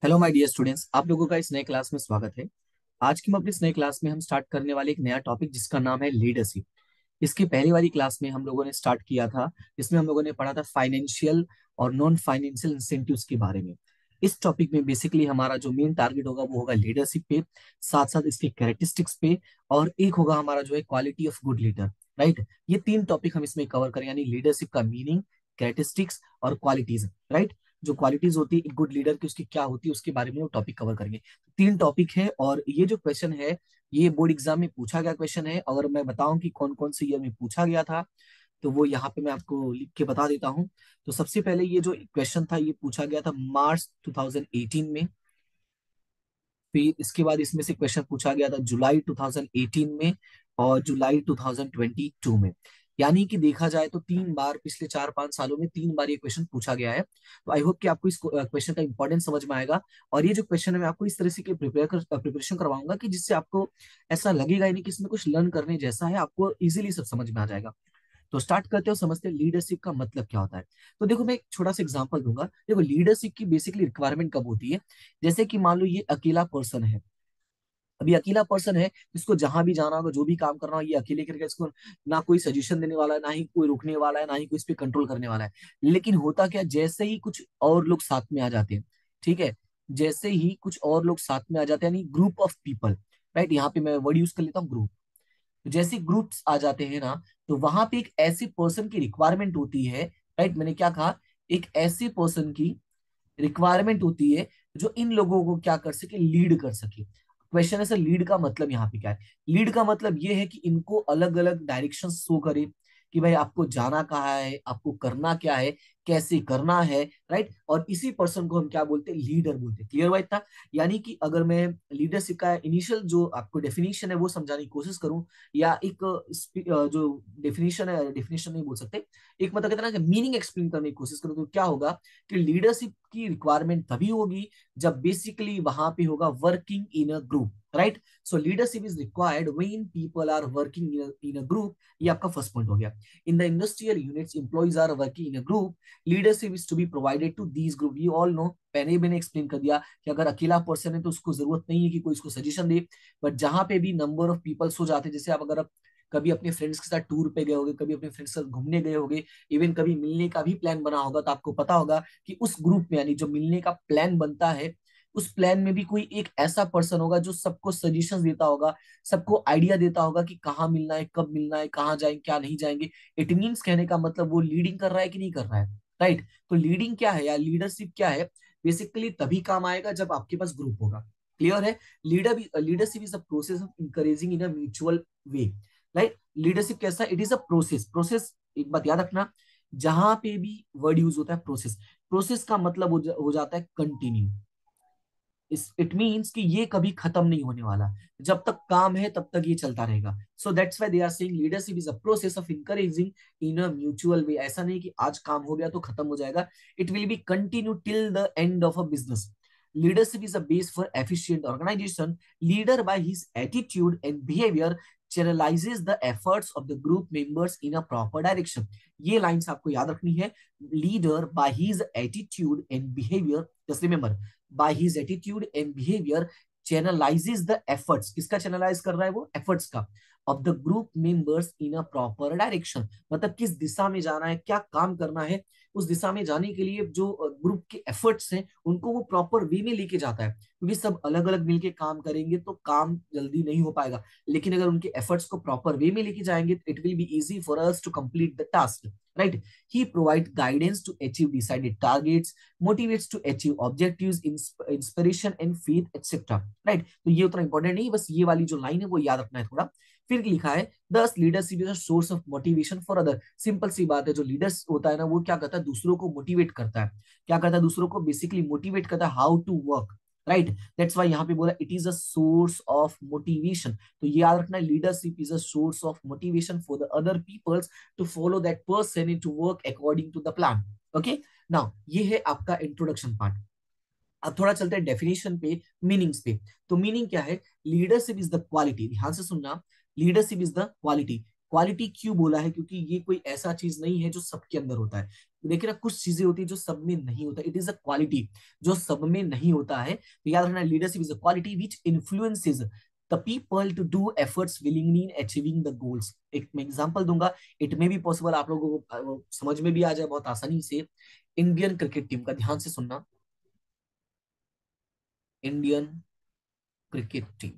Hello my dear students, आप लोगों का इस नए क्लास में स्वागत है। आज की हम अपनी इस नए क्लास में हम स्टार्ट करने वाले एक नया टॉपिक जिसका नाम है लीडरशिप। इसकी पहली वाली क्लास में हम लोगों ने स्टार्ट किया था, इसमें हम लोगों ने पढ़ा था फाइनेंशियल और नॉन फाइनेंशियल इंसेंटिव्स के बारे में। इस टॉपिक में बेसिकली हमारा जो मेन टारगेट होगा वो होगा लीडरशिप पे, साथ साथ इसके कैरेक्टरिस्टिक्स पे, और एक होगा हमारा जो है quality of good leader. Right, ये तीन टॉपिक हम इसमें कवर करें, यानी लीडरशिप का मीनिंग, कैरेक्टरिस्टिक्स और क्वालिटीज। राइट, जो क्वालिटीज होती है एक गुड लीडर की, उसकी क्या होती है, उसके बारे में वो टॉपिक कवर करेंगे। तीन टॉपिक है और ये जो क्वेश्चन है ये बोर्ड एग्जाम में पूछा गया क्वेश्चन है। अगर मैं बताऊं कि कौन कौन से ईयर में पूछा गया था तो वो यहाँ पे मैं आपको लिख के बता देता हूँ। तो सबसे पहले ये जो क्वेश्चन था ये पूछा गया था मार्च 2018 में। फिर इसके बाद इसमें से क्वेश्चन पूछा गया था जुलाई 2018 में और जुलाई 2022 में। यानी कि देखा जाए तो तीन बार पिछले 4-5 सालों में तीन बार ये क्वेश्चन पूछा गया है। तो आई होप कि आपको इस क्वेश्चन का इंपॉर्टेंस समझ में आएगा। और ये जो क्वेश्चन है मैं आपको इस तरह से प्रिपरेशन करवाऊंगा कि जिससे आपको ऐसा लगेगा ही नहीं कि इसमें कुछ लर्न करने जैसा है, आपको इजीली सब समझ में आ जाएगा। तो स्टार्ट करते हो, समझते हैं लीडरशिप का मतलब क्या होता है। तो देखो मैं एक छोटा सा एग्जांपल दूंगा। देखो लीडरशिप की बेसिकली रिक्वायरमेंट कब होती है, जैसे कि मान लो ये अकेला पर्सन है। अभी अकेला पर्सन है, इसको जहां भी जाना होगा, जो भी काम करना होगा ये अकेले करेगा। इसको ना कोई सजेशन देने वाला है, ना ही कोई रोकने वाला है, ना ही कोई इस पे कंट्रोल करने वाला है। लेकिन होता क्या, जैसे ही कुछ और लोग साथ में आ जाते हैं, ठीक है, जैसे ही कुछ और लोग साथ में आ जाते हैं, यानी ग्रुप ऑफ पीपल। राइट, यहाँ पे मैं वर्ड यूज कर लेता हूँ ग्रुप। जैसे ग्रुप्स आ जाते हैं ना, तो वहां पे एक ऐसे पर्सन की रिक्वायरमेंट होती है। राइट, मैंने क्या कहा, एक ऐसे पर्सन की रिक्वायरमेंट होती है जो इन लोगों को क्या कर सके, लीड कर सके। क्वेश्चन है सर लीड का मतलब यहाँ पे क्या है। लीड का मतलब ये है कि इनको अलग अलग डायरेक्शन शो करे कि भाई आपको जाना कहाँ है, आपको करना क्या है, कैसे करना है। राइट, और इसी पर्सन को हम क्या बोलते हैं, लीडर बोलते हैं। क्लियर हुआ इतना। यानी कि अगर मैं लीडरशिप का इनिशियल जो आपको डेफिनेशन है वो समझाने की कोशिश करूं, या एक जो डेफिनेशन है, डेफिनेशन नहीं बोल सकते, एक मतलब कहते हैं ना कि मीनिंग एक्सप्लेन करने की कोशिश करूं, तो क्या होगा कि लीडरशिप की रिक्वायरमेंट तभी होगी जब बेसिकली वहां पे होगा working in a group. Right, so leadership is required when people are working in a group. ये आपका फर्स्ट पॉइंट हो गया। In the industrial units employees are working in a group, leadership is to be provided to these group. You all know, पहले ही मैंने explain कर दिया कि अगर अकेला पर्सन है तो उसको जरूरत नहीं है कि कोई इसको सजेशन दे। बट जहां पे भी नंबर ऑफ पीपल्स हो जाते हैं, जैसे आप अगर आप कभी अपने फ्रेंड्स के साथ टूर पे गए होगे, कभी अपने फ्रेंड्स के साथ घूमने गए होगे, इवन कभी मिलने का भी प्लान बना होगा, तो आपको पता होगा कि उस ग्रुप में, यानी जो मिलने का प्लान बनता है, उस प्लान में भी कोई एक ऐसा पर्सन होगा जो सबको सजेशंस देता होगा, सबको आइडिया देता होगा कि कहाँ मिलना है, कब मिलना है, कहाँ जाएंगे, क्या नहीं जाएंगे। इट मीन्स कहने का मतलब वो लीडिंग कर रहा है कि नहीं कर रहा है। राइट, तो लीडिंग क्या है या लीडरशिप क्या है, बेसिकली तभी काम आएगा जब आपके पास ग्रुप होगा। क्लियर है। Leadership is a process of encouraging in a mutual way. Right, leadership कैसा, it is a process. Process, एक बात याद रखना, जहां पे भी वर्ड यूज होता है प्रोसेस, प्रोसेस का मतलब हो जाता है कंटिन्यू। इस इट मीन्स कि ये कभी खत्म नहीं होने वाला। जब तक काम है तब तक ये चलता रहेगा। So that's why they are saying leadership is a process of encouraging in a mutual way. ऐसा नहीं कि आज काम हो गया तो खत्म हो जाएगा, it will be continue till the end of a business. Leadership is a base for efficient organization. Leader, by his attitude and behavior, channelizes the efforts of the group members in a proper direction. ये lines आपको याद रखनी है। Leader, by his attitude and behavior, just remember, by his attitude and behavior channelizes the efforts। किसका channelize कर रहा है वो, efforts का, of the group members in a proper direction। मतलब किस दिशा में जाना है, क्या काम करना है, उस दिशा में जाने के लिए जो ग्रुप के एफर्ट्स हैं उनको वो प्रॉपर वे में लेके जाता है। क्योंकि सब अलग अलग मिलके काम करेंगे तो काम जल्दी नहीं हो पाएगा, लेकिन अगर उनके एफर्ट्स को प्रॉपर वे में लेके जाएंगे it will be easy for us to complete the task. Right, he provide guidance to achieve decided targets, motivates to achieve objectives, inspiration and faith etc। राइट, तो ये उतना इंपॉर्टेंट नहीं, बस ये वाली जो लाइन है वो याद रखना है थोड़ा। फिर लिखा है thus leadership is a source of motivation for other. Simple सी बात है, जो लीडर्स होता है ना वो क्या करता है, दूसरों को मोटिवेट करता है। क्या करता है, दूसरों को बेसिकली मोटिवेट करता है how to work. Right, that's why यहाँ पे बोला it is a source of motivation. तो ये याद रखना है, leadership is a source of motivation for the other peoples to follow that person in to work according to the plan. Okay, now ये है आपका इंट्रोडक्शन पार्ट। अब थोड़ा चलते हैं डेफिनेशन पे, मीनिंग्स पे। तो मीनिंग क्या है, लीडरशिप इज द क्वालिटी, ध्यान से सुनना, leadership is the quality quality क्यों बोला है, क्योंकि ये कोई ऐसा चीज नहीं है जो सबके अंदर होता है। देखिए ना, कुछ चीजें होती है जो सब में नहीं होता, इट इज अ क्वालिटी जो सब में नहीं होता है। तो याद रखना, leadership is a quality which influences the people to do efforts willingly in achieving the goals. एक मैं एग्जांपल दूंगा, इट मे बी पॉसिबल आप लोगों को समझ में भी आ जाए बहुत आसानी से। इंडियन क्रिकेट टीम का ध्यान से सुनना, Indian cricket team,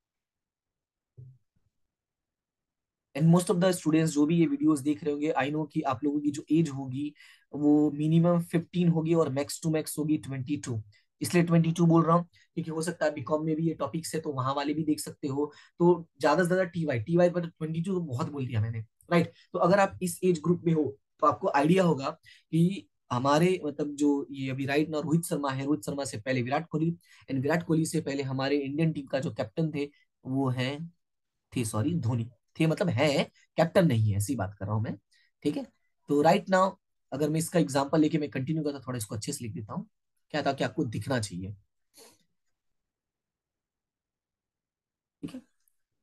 and most of the students जो भी ये वीडियोस देख रहे होंगे, आई नो कि आप लोगों की जो एज होगी वो मिनिमम 15 होगी और मैक्स टू मैक्स होगी 22। इसलिए 22 बोल रहा हूँ क्योंकि हो सकता है बीकॉम में भी ये टॉपिक्स है तो वहां वाले भी देख सकते हो। तो ज्यादा से ज्यादा टी वाई पर 22 तो बहुत बोल दिया मैंने, राइट। तो अगर आप इस एज ग्रुप में हो तो आपको आइडिया होगा कि हमारे मतलब जो ये अभी राइट ना रोहित शर्मा है, रोहित शर्मा से पहले विराट कोहली, एंड विराट कोहली से पहले हमारे इंडियन टीम का जो कैप्टन थे वो है, थे सॉरी धोनी, थे मतलब है, कैप्टन नहीं है, ऐसी बात कर रहा हूं मैं। ठीक है, तो राइट नाउ अगर मैं इसका एग्जांपल लेके मैं कंटिन्यू करता, थोड़ा इसको अच्छे से लिख देता हूँ क्या था कि आपको दिखना चाहिए। ठीक है,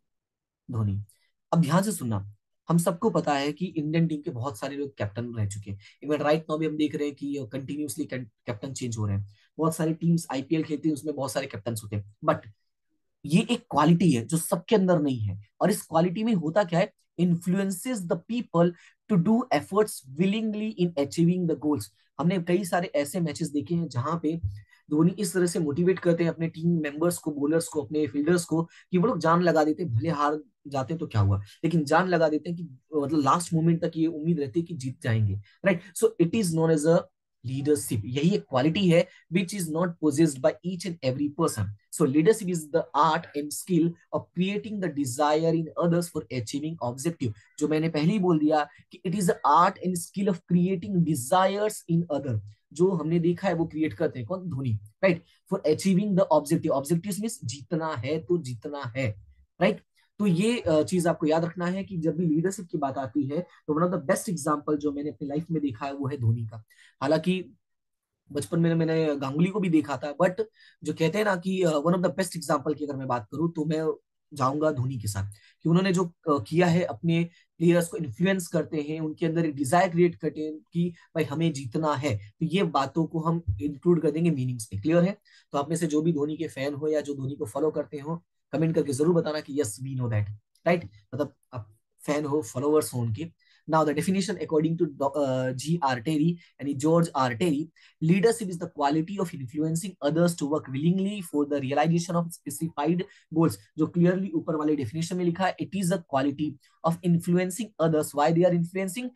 धोनी। अब ध्यान से सुनना, हम सबको पता है कि इंडियन टीम के बहुत सारे लोग कैप्टन रह चुके हैं। इवन राइट नाउ भी हम देख रहे हैं कि कंटिन्यूसली कैप्टन चेंज हो रहे हैं। बहुत सारी टीम्स आईपीएल खेलती हैं, उसमें बहुत सारे कैप्टन होते हैं, बट ये एक क्वालिटी है जो सबके अंदर नहीं है। और इस क्वालिटी में होता क्या है, influences the people to do efforts willingly in achieving the goals. हमने कई सारे ऐसे मैचेस देखे हैं जहां पे धोनी इस तरह से मोटिवेट करते हैं अपने टीम मेंबर्स को, बॉलर्स को, अपने फील्डर्स को, कि वो लोग जान लगा देते हैं, भले हार जाते हैं तो क्या हुआ, लेकिन जान लगा देते हैं कि मतलब लास्ट मोमेंट तक ये उम्मीद रहती है कि जीत जाएंगे, right. So it is known as a leadership. यही एक क्वालिटी है which is not possessed by each and every person. So leadership is the art and skill of creating the desire in others for achieving objective. जो मैंने पहले ही बोल दिया कि it is the art and skill of creating desires in other। जो हमने देखा है वो क्रिएट करते हैं कौन, Dhoni, right. For achieving the objective, objective means जीतना है तो जीतना है, राइट। तो ये चीज आपको याद रखना है कि जब भी लीडरशिप की बात आती है तो one of the best example जो मैंने अपनी लाइफ में देखा है वो है धोनी का। हालांकि बचपन में मैंने गांगुली को भी देखा था, बट जो कहते हैं ना कि one of the best example की अगर मैं बात करूं तो मैं जाऊंगा धोनी के साथ, कि उन्होंने जो किया है अपने प्लेयर्स को इन्फ्लुएंस करते हैं, उनके अंदर एक डिजायर क्रिएट करते हैं कि भाई हमें जीतना है। तो ये बातों को हम इंक्लूड कर देंगे मीनिंग्स में, क्लियर है। तो आप में से जो भी धोनी के फैन हो या जो धोनी को फॉलो करते हो, कमेंट करके जरूर बताना कि yes we know that, right. मतलब आप फैन हो, फॉलोअर्स हो उनके। Now the definition according to G R Terry यानी George R Terry, leadership is the quality of influencing others to work willingly for the realization of specified goals। जो clearly ऊपर वाले definition में लिखा है, it is a quality of influencing others, why they are influencing,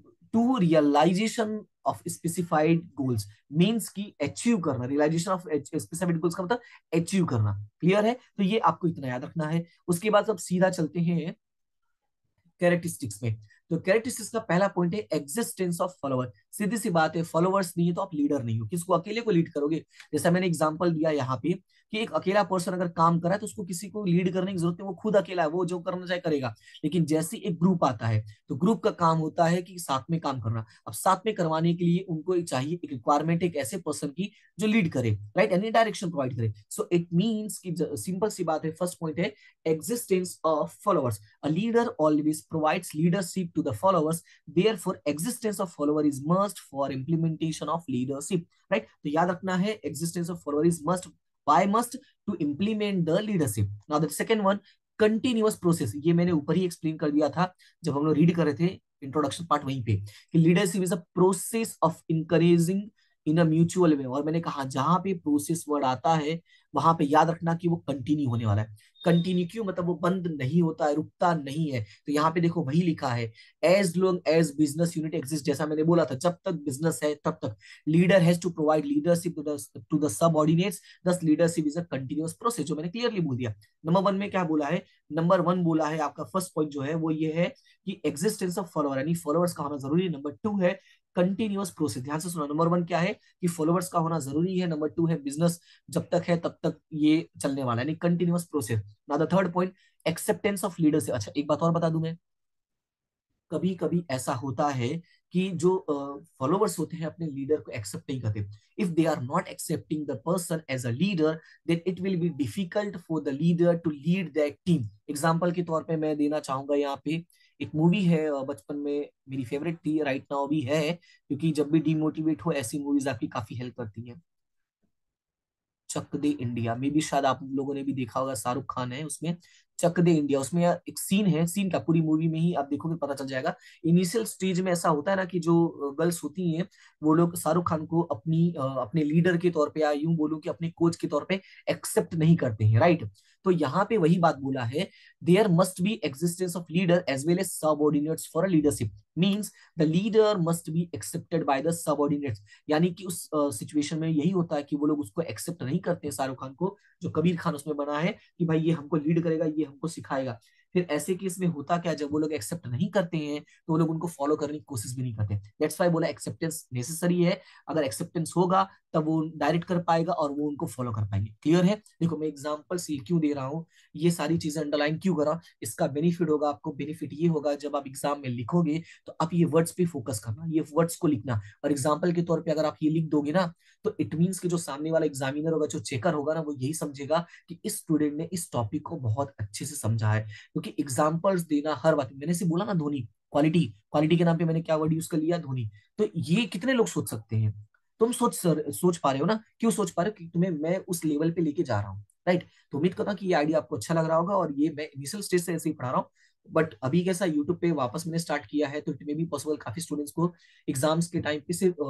to realization of specified goals, means की achieve करना, realization of specified goals का मतलब अचीव करना, क्लियर है। तो ये आपको इतना याद रखना है। उसके बाद अब सीधा चलते हैं कैरेक्टरिस्टिक्स में। तो कैरेक्टरिस्टिक्स का पहला पॉइंट है एग्जिस्टेंस ऑफ फॉलोअर। सीधी सी बात है, फॉलोअर्स नहीं है तो आप लीडर नहीं हो। किसको, अकेले को लीड करोगे। जैसा मैंने एग्जांपल दिया यहाँ पे कि एक अकेला पर्सन अगर काम कर रहा है तो उसको किसी को लीड करने की जरूरत नहीं, वो खुद अकेला है, वो जो करना चाहे करेगा। लेकिन जैसे एक ग्रुप आता है तो ग्रुप का काम होता है कि साथ में काम करना। अब साथ में करवाने के लिए उनको चाहिए एक रिक्वायरमेंट, एक ऐसे पर्सन की जो लीड करे, राइट, एनी डायरेक्शन प्रोवाइड करे। सो इट मीन्स की सिंपल सी बात है, फर्स्ट पॉइंट है existence of followers. A leader always provides leadership to the followers. Therefore, existence of follower is must for implementation of leadership. Right? तो याद रखना है existence of follower is must. Why must? To implement the leadership. Now the second one, continuous process. ये मैंने ऊपर ही explain कर दिया था जब हम लोग रीड कर रहे थे इंट्रोडक्शन पार्ट वहीं पे, कि leadership is a process of encouraging in a mutual way. और मैंने कहा जहां पे प्रोसेस वर्ड आता है वहां पे याद रखना कि वो कंटिन्यू होने वाला है। कंटिन्यू क्यों, मतलब वो बंद नहीं होता है, रुकता नहीं है। तो यहाँ पे देखो वही लिखा है, as long as business unit exist. जैसा मैंने बोला था, जब तक बिजनेस है तब तक leader has to provide leadership to the subordinates. Thus leadership is a continuous process, जो मैंने क्लियरली बोल दिया। नंबर वन में क्या बोला है, नंबर वन बोला है आपका फर्स्ट पॉइंट जो है वो ये है कि एग्जिस्टेंस ऑफ फॉलोअर, यानी फॉलोअर्स का होना जरूरी है। नंबर टू है कंटिन्यूअस प्रोसेस। ध्यान से सुना, नंबर वन क्या है कि फॉलोअर्स का होना जरूरी है। नंबर टू है बिजनेस जब तक है तब तक ये चलने वाला है, यानी continuous process. Now the third point, acceptance of leadership. अच्छा एक बात और बता दूं मैं, कभी कभी ऐसा होता है कि जो फॉलोवर्स होते हैं अपने लीडर को एक्सेप्ट नहीं करते। If they are not accepting the person as a leader, then it will be difficult for the leader to lead that team. Example के तौर पे मैं देना चाहूंगा यहाँ पे एक मूवी है बचपन में मेरी फेवरेट थी, राइट नाउ भी है, क्योंकि जब भी डिमोटिवेट हो ऐसी मूवीज आपकी काफी हेल्प करती हैं। चक दे इंडिया में भी शायद आप लोगों ने भी देखा होगा, शाहरुख खान है उसमें। चक दे इंडिया, उसमें यार एक सीन है, सीन का पूरी मूवी में ही आप देखोगे पता चल जाएगा। इनिशियल स्टेज में ऐसा होता है ना कि जो गर्ल्स होती हैं वो लोग शाहरुख खान को अपने लीडर के तौर पे या यूं बोलूं कि अपने कोच के तौर पे एक्सेप्ट नहीं करते हैं, राइट। तो यहाँ पे वही बात बोला है, there must be existence of leader as well as subordinates for a leadership, means the leader must be accepted by the subordinates. यानी कि उस सिचुएशन में यही होता है कि वो लोग उसको एक्सेप्ट नहीं करते हैं, शाहरुख खान को, जो कबीर खान उसमें बना है कि भाई ये हमको लीड करेगा, ये हमको सिखाएगा। फिर ऐसे केस में होता क्या, जब वो लोग एक्सेप्ट नहीं करते हैं तो वो लोग उनको फॉलो करने की कोशिश भी नहीं करते। दैट्स वाई बोला एक्सेप्टेंस नेसेसरी है। अगर एक्सेप्टेंस होगा तब वो डायरेक्ट कर पाएगा और वो उनको फॉलो कर पाएंगे। क्लियर है? देखो मैं एग्जांपल से क्यों दे रहा हूँ, ये सारी चीजें अंडरलाइन क्यों करा, इसका बेनिफिट होगा आपको। बेनिफिट ये होगा जब आप एग्जाम में लिखोगे तो आप ये वर्ड्स पे फोकस करना, ये वर्ड्स को लिखना। और एग्जाम्पल के तौर पे अगर आप ये लिख दोगे ना, तो इट मीन्स कि जो सामने वाला एग्जामिनर होगा, जो चेकर होगा ना, वो यही समझेगा कि इस स्टूडेंट ने इस टॉपिक को बहुत अच्छे से समझा है। क्योंकि एग्जाम्पल्स देना हर बात, मैंने से बोला ना धोनी, क्वालिटी, क्वालिटी के नाम पे मैंने क्या वर्ड यूज कर लिया, धोनी। तो ये कितने लोग सोच सकते हैं? तुम सोच पा रहे हो ना? क्यों सोच पा रहे हो? कि तुम्हें मैं उस लेवल पे लेके जा रहा हूँ, राइट। तो उम्मीद करता हूँ कि ये आइडिया आपको अच्छा लग रहा होगा, और ये मैं इनिशियल स्टेज से ऐसे ही पढ़ा रहा हूँ। बट अभी कैसा, यूट्यूब पे वापस मैंने स्टार्ट किया है, तो इट मे बी पॉसिबल काफी स्टूडेंट्स को एग्जाम्स के टाइम पे सिर्फ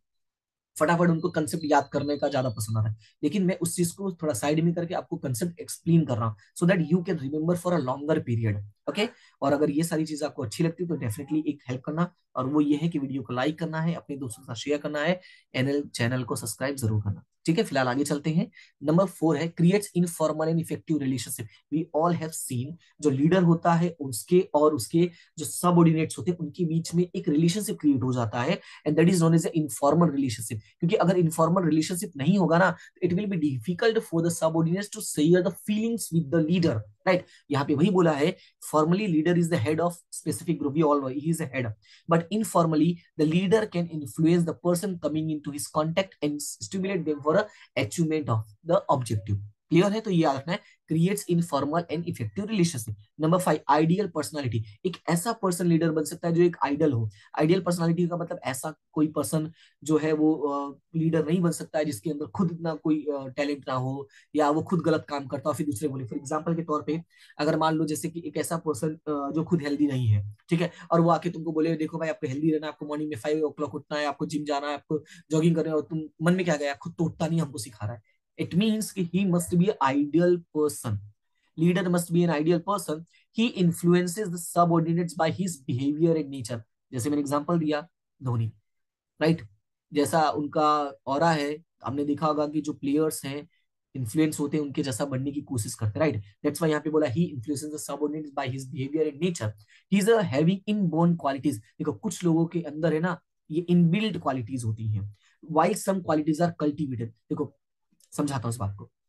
फटाफट उनको कंसेप्ट याद करने का ज्यादा पसंद आता है। लेकिन मैं उस चीज को थोड़ा साइड में करके आपको कंसेप्ट एक्सप्लेन कर रहा हूँ, so that you can remember for a longer period. Okay. और अगर ये सारी चीजें आपको अच्छी लगती है तो डेफिनेटली एक हेल्प करना, और वो ये है कि वीडियो को लाइक करना है, अपने दोस्तों के साथ शेयर करना है, एनएल चैनल को सब्सक्राइब जरूर करना। ठीक है, फिलहाल आगे चलते हैं। नंबर 4 है creates informal and effective relationship. We all have seen, जो लीडर होता है उसके और उसके जो सबऑर्डिनेट्स होते हैं उनके बीच में एक रिलेशनशिप क्रिएट हो जाता है, and that is known as informal relationship. क्योंकि अगर इनफॉर्मल रिलेशनशिप नहीं होगा ना, it will be difficult for the subordinates to share the feelings with the leader, right. यहाँ पे वही बोला है, formally leader is the head of specific group, we all know he is the head, but informally the leader can influence the person coming into his contact and stimulate them for achievement of the objective. Clear है? तो ये याद रखना है, creates informal and effective relationship. Number 5, ideal personality. एक ऐसा person leader बन सकता है जो एक आइडल हो। आइडियल पर्सनालिटी का मतलब ऐसा कोई पर्सन जो है वो लीडर नहीं बन सकता है जिसके अंदर खुद इतना कोई टैलेंट ना हो, या वो खुद गलत काम करता हो फिर दूसरे बोले। फॉर एग्जाम्पल के तौर पे, अगर मान लो जैसे कि एक ऐसा पर्सन जो खुद हेल्दी नहीं है, ठीक है, और वो आके तुमको बोले देखो भाई आपको हेल्दी रहना है, आपको मॉर्निंग में 5 o'clock उठना है, आपको जिम जाना है, आपको जॉगिंग करना है, और तुम मन में क्या गया, खुद तो उठता नहीं, हमको सिखा रहा है। इट मीन्स कि he must be ideal person, leader must be an ideal person. He influences the subordinates by his behavior and nature. जैसे मैंने एग्जांपल दिया, धोनी, राइट। जैसा उनका ऑरा है, हमने देखा होगा कि जो प्लेयर्स हैं इन्फ्लुएंस होते हैं उनके जैसा बनने की कोशिश करते हैं, राइट। दैट्स व्हाई यहाँ पे बोला he influences the subordinates by his behaviour and nature. He is having inborn qualities. देखो कुछ लोगों के अंदर है ना, ये इनबिल्ट क्वालिटीज होती हैं, while some qualities are cultivated। देखो समझाता हूँ इस बात को।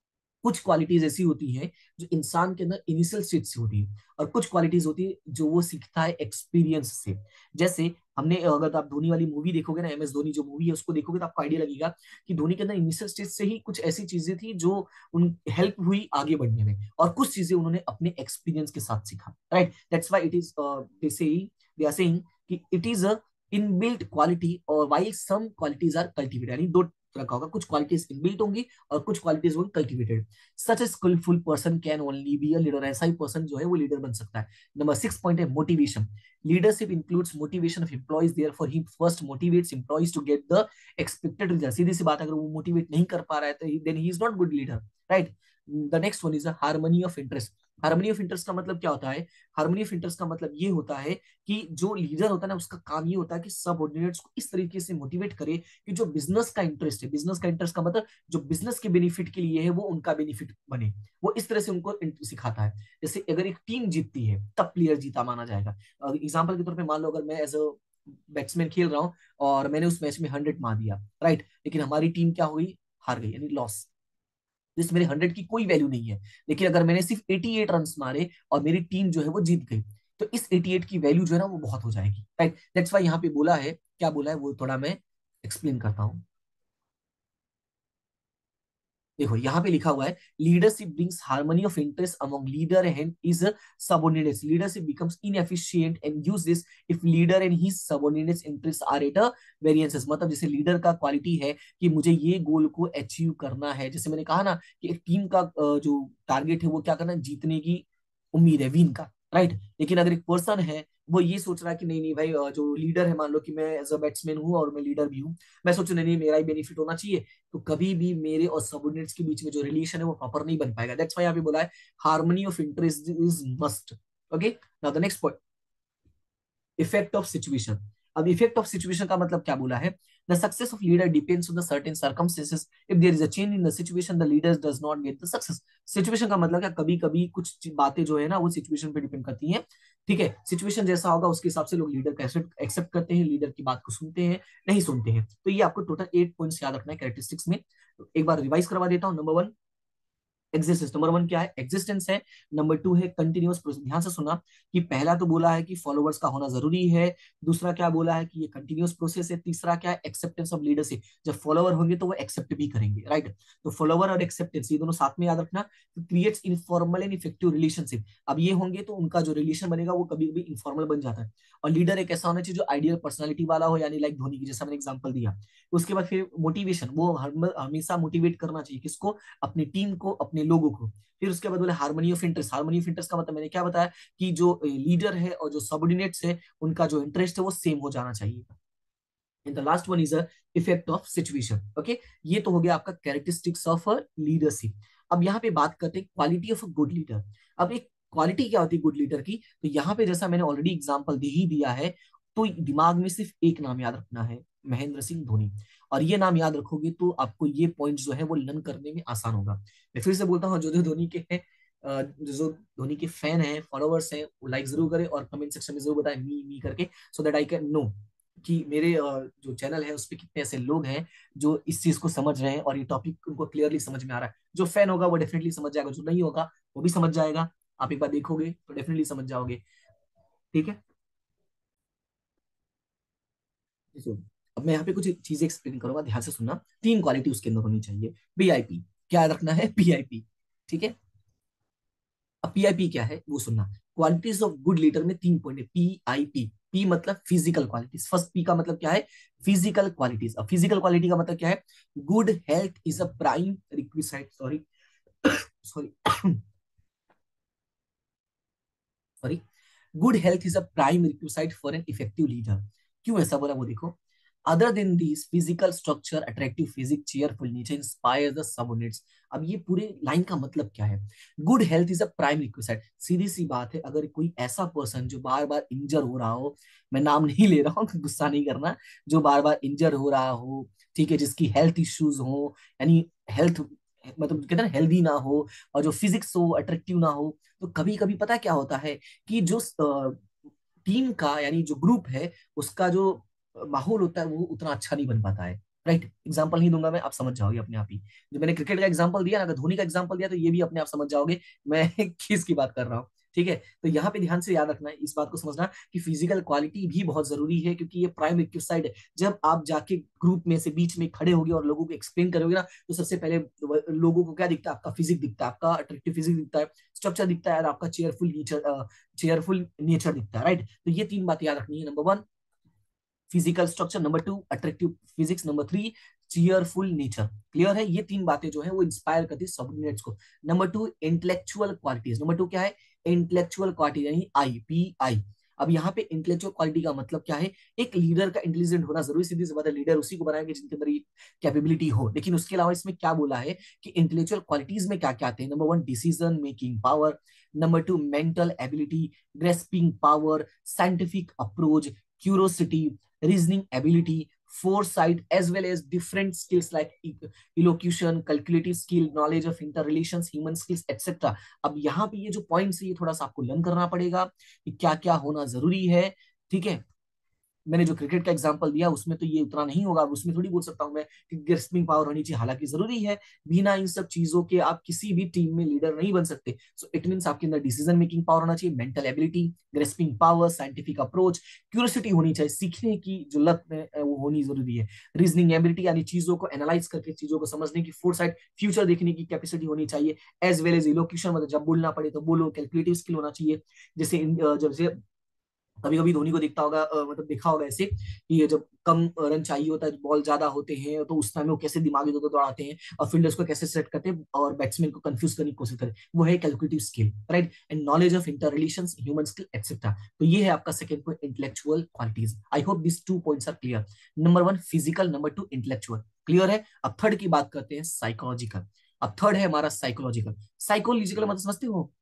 कुछ क्वालिटीज ऐसी होती हैं जो इंसान के अंदर इनिशियल स्टेज से होती है, और कुछ क्वालिटीज होती है जो वो सीखता है एक्सपीरियंस से। जैसे हमने, अगर आप धोनी वाली मूवी देखोगे ना, MS धोनी जो मूवी है उसको देखोगे तो आपको आइडिया लगेगा कि धोनी के अंदर इनिशियल स्टेज से ही कुछ ऐसी चीजें थी जो उन हेल्प हुई आगे बढ़ने में, और कुछ चीजें उन्होंने अपने एक्सपीरियंस के साथ सीखा, right. That's why it is they are saying कि it is a inbuilt quality, और while some qualities are cultivated, यानी दो तरह का होगा, कुछ क्वालिटीज इनबिल्ट होंगी और कुछ क्वालिटीज होंगी cultivated. Such a skillful person can only be a leader. ऐसा ही पर्सन जो है वो लीडर बन सकता है। नंबर 6 पॉइंट है motivation. Leadership includes motivation of employees, therefore he first motivates employees to get the expected result. सीधी सी बात, अगर वो मोटिवेट नहीं कर पा रहा है तो then he is not good leader, right. The next one is harmony of interest. Harmony of interest का मतलब क्या होता है? हार्मनी ऑफ इंटरेस्ट का मतलब ये होता है कि जो लीडर होता है ना, उसका काम ये होता है कि सब ऑर्डिनेट्स को इस तरीके से मोटिवेट करे कि जो बिजनेस का इंटरेस्ट है, बिजनेस का इंटरेस्ट का मतलब जो बिजनेस के बेनिफिट के लिए है वो उनका बेनिफिट बने, वो इस तरह से उनको सिखाता है। जैसे अगर एक टीम जीतती है तब प्लेयर जीता माना जाएगा। एग्जाम्पल के तौर पर मान लो अगर मैं एज अ बैट्समैन खेल रहा हूँ और मैंने उस मैच में 100 मार दिया, राइट, लेकिन हमारी टीम क्या हुई, हार गई, यानी लॉस। इस मेरे 100 की कोई वैल्यू नहीं है। लेकिन अगर मैंने सिर्फ 88 रन मारे और मेरी टीम जो है वो जीत गई, तो इस 88 की वैल्यू जो है ना वो बहुत हो जाएगी, राइट। दैट्स व्हाई यहाँ पे बोला है, क्या बोला है वो थोड़ा मैं एक्सप्लेन करता हूँ। देखो यहाँ पे लिखा हुआ है leadership brings harmony of interest among leader and is subordinates, leadership becomes inefficient and useless if leader and his subordinates interest are at a variances. मतलब जैसे लीडर का क्वालिटी है कि मुझे ये गोल को अचीव करना है, जैसे मैंने कहा ना कि एक टीम का जो टारगेट है वो क्या करना है, जीतने की उम्मीद है, विन का, राइट। लेकिन अगर एक पर्सन है वो ये सोच रहा है कि नहीं नहीं भाई, जो लीडर है, मान लो कि मैं एज अ बैट्समैन हूँ और मैं लीडर भी हूँ, मैं सोचू नहीं नहीं मेरा ही बेनिफिट होना चाहिए, तो कभी भी मेरे और सबऑर्डिनेट्स के बीच में जो रिलेशन है वो प्रॉपर नहीं बन पाएगा। दैट्स व्हाई यहाँ पे बोला है harmony of interest is must. Okay, now the next point, effect of situation. अब इफेक्ट ऑफ सिचुएशन का मतलब क्या बोला है, the success of leader depends on the certain circumstances, if there is a change in the situation the leader does not get the success. Situation का मतलब क्या, कभी कभी कुछ बातें जो है ना वो सिचुएशन पे डिपेंड करती हैं, ठीक है। सिचुएशन जैसा होगा उसके हिसाब से लोग लीडर का एक्सेप्ट करते हैं, लीडर की बात को सुनते हैं, नहीं सुनते हैं। तो ये आपको टोटल 8 पॉइंट्स याद रखना है कैरेक्टरिस्टिक्स में। एक बार रिवाइज करवा देता हूँ। Number one, existence. Number one क्या है, एग्जिस्टेंस है। नंबर टू है कंटिन्यूअस प्रोसेस। ध्यान से सुनना कि पहला तो बोला है कि फॉलोवर्स का होना जरूरी है, दूसरा क्या बोला है कि ये कंटिन्यूअस प्रोसेस है, तीसरा क्या है, एक्सेप्टेंस ऑफ लीडरशिप। जब फॉलोवर होंगे तो वो एक्सेप्ट भी करेंगे, राइट। तो फॉलोवर और एक्सेप्टेंस ये दोनों साथ में याद रखना। Creates informal and effective relationship. अब ये होंगे तो उनका जो रिलेशन बनेगा वो कभी कभी इनफॉर्मल बन जाता है। और लीडर एक ऐसा होना चाहिए जो आइडियल पर्सनालिटी वाला हो, यानी लाइक धोनी की, जैसा मैंने एग्जांपल दिया। उसके बाद फिर मोटिवेशन, वो हमेशा मोटिवेट करना चाहिए किसको, अपनी टीम को, अपने लोगों को। फिर उसके बाद बोले harmony of interest. Harmony of interest का मतलब मैंने क्या बताया कि जो लीडर है और जो सबऑर्डिनेट्स है उनका जो इंटरेस्ट है वो सेम हो जाना चाहिए। And the last one is a effect of situation. Okay, ये तो हो गया आपका कैरेक्टरिस्टिक्स ऑफ लीडरशिप। अब यहाँ पे बात करते हैं quality of a good leader. अब एक क्वालिटी क्या होती है गुड लीडर की, तो यहाँ पे जैसा मैंने ऑलरेडी एग्जांपल दे ही दिया है, तो दिमाग में सिर्फ एक नाम याद रखना है, महेंद्र सिंह धोनी। और ये नाम याद रखोगे तो आपको ये पॉइंट जो है वो लर्न करने में आसान होगा। मैं फिर से बोलता हूँ, जो जो धोनी के हैं, जो धोनी के फैन हैं, फॉलोवर्स हैं, वो लाइक जरूर करें और कमेंट सेक्शन में जरूर बताएं मी करके, so that I can know कि मेरे जो चैनल है उस पर कितने ऐसे लोग हैं जो इस चीज को समझ रहे हैं और ये टॉपिक उनको क्लियरली समझ में आ रहा है। जो फैन होगा वो डेफिनेटली समझ जाएगा, जो नहीं होगा वो भी समझ जाएगा। आप एक बार देखोगे तो डेफिनेटली समझ जाओगे, ठीक है। देखो, अब मैं यहाँ पे कुछ चीजें एक्सप्लेन करूंगा, ध्यान से सुनना। तीन क्वालिटी उसके अंदर होनी चाहिए। पीआईपी, क्या रखना है, पीआईपी, ठीक है। अब पीआईपी क्या है वो सुनना। क्वालिटीज ऑफ गुड लीडर में 3 पॉइंट है, पीआईपी। पी मतलब फिजिकल क्वालिटीज, फर्स्ट पी का मतलब क्या है, फिजिकल क्वालिटीज। अब फिजिकल क्वालिटी का मतलब क्या है, good health is a prime requisite, sorry sorry sorry, good health is a prime requisite for an effective leader. क्यों ऐसा बोला वो देखो, other than this physical structure, attractive physique, cheerful nature inspire the subordinates. अब ये पूरे line का मतलब क्या है, good health is a prime requisite. सीधी सी बात है, अगर कोई ऐसा पर्सन जो बार बार इंजर हो रहा हो, मैं नाम नहीं ले रहा हूँ गुस्सा नहीं करना, जो बार बार इंजर हो रहा हो, ठीक है, जिसकी हेल्थ इश्यूज हो, यानी हेल्थ मतलब कहते हैं ना हेल्दी ना हो, और जो फिजिक्स हो अट्रैक्टिव ना हो, तो कभी कभी पता क्या होता है कि जो टीम का यानी जो ग्रुप है उसका जो माहौल होता है वो उतना अच्छा नहीं बन पाता है, राइट। एग्जांपल नहीं दूंगा मैं, आप समझ जाओगे अपने आप ही। जो मैंने क्रिकेट का एग्जांपल दिया ना, अगर धोनी का एग्जांपल दिया तो ये भी अपने आप समझ जाओगे मैं किसकी बात कर रहा हूँ, ठीक है। तो यहाँ पे ध्यान से याद रखना है, इस बात को समझना कि फिजिकल क्वालिटी भी बहुत जरूरी है, क्योंकि ये प्राइम रिक्विसाइट है। जब आप जाके ग्रुप में से बीच में खड़े होगे और लोगों को एक्सप्लेन करोगे ना, तो सबसे पहले लोगों को क्या दिखता है, आपका फिजिक दिखता है, आपका अट्रैक्टिव फिजिक दिखता है, स्ट्रक्चर दिखता है, और आपका चेयरफुल नेचर दिखता है, राइट। तो ये तीन बात याद रखनी है। Number one, physical structure. Number two, attractive physics. Number three, cheerful nature. Clear है, ये तीन बातें जो है वो इंस्पायर करती है सबऑर्डिनेट्स को। Number two, intellectual qualities. Number two क्या है, इंटेलेक्चुअल क्वालिटी, यानी आई। अब यहाँ पे इंटेलेक्चुअल क्वालिटी का मतलब क्या है, एक लीडर का इंटेलिजेंट होना जरूरी, सीधी सी बात है, लीडर उसी को बनाएंगे जिनके अंदर ये कैपेबिलिटी हो। लेकिन उसके अलावा इसमें क्या बोला है कि इंटेलेक्चुअल क्वालिटीज में क्या क्या आते हैं। Number one, decision making power. Number two, mental ability, grasping power, scientific approach, curiosity, reasoning ability, foresight, as well as different skills like elocution, calculative skill, knowledge of interrelations, human skills, etc. अब यहाँ पे ये जो points है ये थोड़ा सा आपको लर्न करना पड़ेगा कि क्या क्या होना जरूरी है, ठीक है। मैंने जो क्रिकेट का एग्जांपल दिया उसमें तो ये उतना नहीं होगा, उसमें थोड़ी बोल सकता हूं मैं कि ग्रेस्पिंग पावर होनी चाहिए, हालांकि जरूरी है। बिना इन सब चीजों के आप किसी भी टीम में लीडर नहीं बन सकते। सो इट मीन्स आपके अंदर डिसीजन मेकिंग पावर होना चाहिए, mental ability, grasping power, scientific approach, curiosity होनी चाहिए, सीखने की जो लत में वो होनी जरूरी है, रीजनिंग एबिलिटी यानी चीजों को एनालाइज करके चीजों को समझने की फोरसाइट, फ्यूचर देखने की कैपेसिटी होनी चाहिए, एज वेल एज इलोक्यूशन, मतलब जब बोलना पड़े तो बोलो, कैलकुलेटिव स्किल होना चाहिए। जैसे जब से कभी कभी धोनी को दिखता होगा, मतलब देखा होगा ऐसे कि ये जब कम रन चाहिए होता है, बॉल ज्यादा होते हैं, तो उस टाइम वो कैसे दिमाग इधर उधर दौड़ाते हैं और फील्डर्स को कैसे सेट करते हैं और बैट्समैन को कंफ्यूज करने की कोशिश करते हैं, वो है calculative skill, right, and knowledge of inter relations, human skill etcetera. तो ये है आपका second point, intellectual qualities. I hope this 2 points are clear. Number 1 physical, number 2 intellectual, clear है। अब थर्ड की बात करते हैं, साइकोलॉजिकल। अब थर्ड है हमारा साइकोलॉजिकल। साइकोलॉजिकल मतलब समझते हो,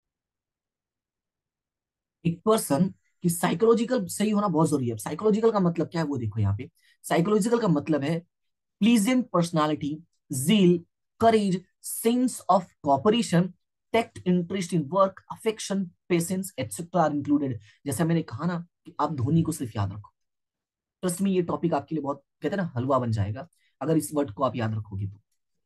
एक पर्सन की साइकोलॉजिकल सही होना बहुत जरूरी है। साइकोलॉजिकल का मतलब क्या है वो देखो यहाँ पे। साइकोलॉजिकल का मतलब है pleasant personality, zeal, courage, sense of cooperation, tact, interest in work, affection, patience etcetera are included. जैसा मैंने कहा ना कि आप धोनी को सिर्फ याद रखो, ट्रस्ट में ये टॉपिक आपके लिए बहुत कहते हैं ना हलवा बन जाएगा अगर इस वर्ड को आप याद रखोगे तो।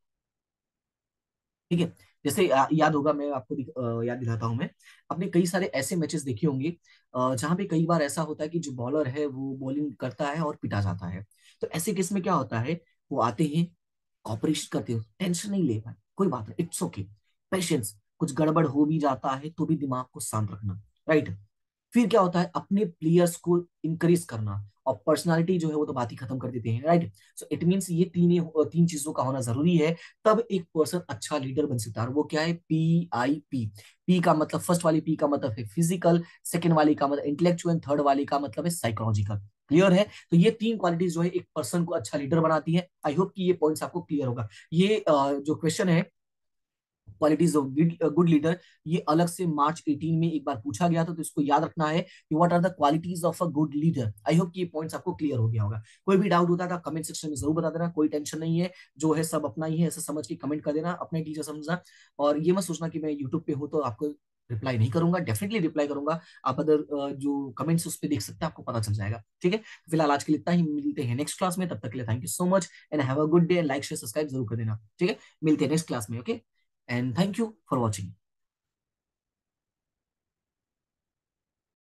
ठीक है। जैसे याद होगा, मैं आपको याद दिलाता हूं मैं, आपने कई सारे ऐसे मैचेस देखे होंगे जहां पे कई बार ऐसा होता है कि जो बॉलर है वो बॉलिंग करता है और पिटा जाता है। तो ऐसे केस में क्या होता है, वो आते हैं, कॉपरेशन करते हो, टेंशन नहीं ले पाए, कोई बात नहीं, इट्स ओके, पेशेंस, कुछ गड़बड़ हो भी जाता है तो भी दिमाग को शांत रखना, राइट। फिर क्या होता है, अपने प्लेयर्स को इंकरेज करना, और पर्सनालिटी जो है वो तो बात ही खत्म कर देते हैं, राइट। सो इट मीन्स ये तीन चीजों का होना जरूरी है, तब एक पर्सन अच्छा लीडर बन सकता है। और वो क्या है, PIP। पी का मतलब, फर्स्ट वाली पी का मतलब है फिजिकल, सेकंड वाली का मतलब इंटेलेक्चुअल, थर्ड वाली का मतलब है साइकोलॉजिकल। क्लियर है। तो ये तीन क्वालिटीज जो है एक पर्सन को अच्छा लीडर बनाती है। आई होप कि ये पॉइंट्स आपको क्लियर होगा। ये जो क्वेश्चन है क्वालिटीज ऑफ गुड लीडर, ये अलग से मार्च 18 में एक बार पूछा गया था, तो इसको याद रखना है कि what are the qualities of a good leader. I hope कि ये पॉइंट्स आपको क्लियर हो गया होगा। कोई भी डाउट होता था कमेंट सेक्शन में जरूर बता देना, कोई टेंशन नहीं है, जो है सब अपना ही है, ऐसा समझ के कमेंट कर देना, अपने टीचर समझना। और ये मत सोचना कि मैं यूट्यूब पे हूँ तो आपको रिप्लाई नहीं करूंगा, डेफिनेटली रिप्लाई करूंगा। आप अदर जो कमेंट्स उस पर देख सकते हैं, आपको पता चल जाएगा। ठीक है, फिलहाल आज के लिए इतना ही, मिलते हैं नेक्स्ट क्लास में, तब तक के लिए thank you so much and have a good day, like share subscribe जरूर कर देना। ठीक है, मिलते हैं नेक्स्ट क्लास में, okay, and thank you for watching.